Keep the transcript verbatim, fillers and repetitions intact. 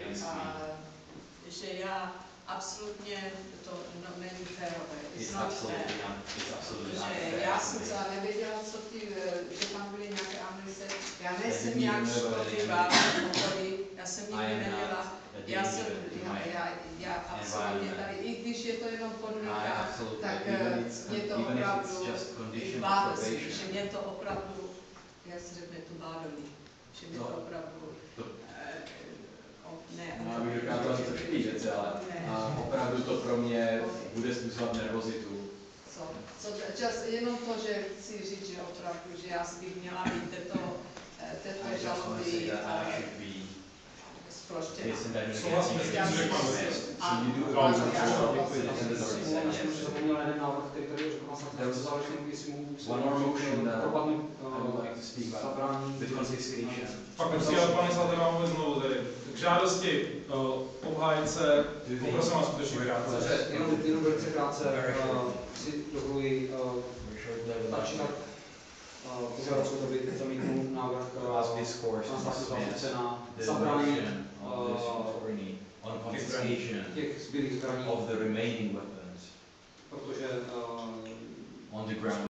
a že já absolutně to no, není férové. It's absolutely un, it's absolutely Že já jsem celá nevěděla, co ty, že tam byly nějaké ambice. Já nejsem nějak škodlivá v okolí, já jsem nikdy neměla. Já jsem, já, já, já absolutně tady, i když je to jenom podmínka, tak mě to opravdu baví, že mě to opravdu, jak se řekne, to baví, že mě to opravdu, ne. Já bych dokázala říct trošku věci, ale a opravdu to pro mě bude způsobovat nervozitu. Co? Co čas, jenom to, že chci říct, že opravdu, že já bych měla být této, této žaloby zproštěna. Souhlasím s tím, co řekl pan zapomněl jeden návrh, který tady řekl pan Statek, co záleží, jestli mohu propadnout zabrání confiscation. Pak musí ale pane Statek vám vůbec znovu tedy. K žádosti obhájce, poprosím vás skutečně krátce. Jenom, jenom velice krátce si dovoluji začínat požádat o to, aby zamítnul návrh pana zástupce na zabrání on confiscation těch zbylých zbraní, of the remaining weapons protože on the ground.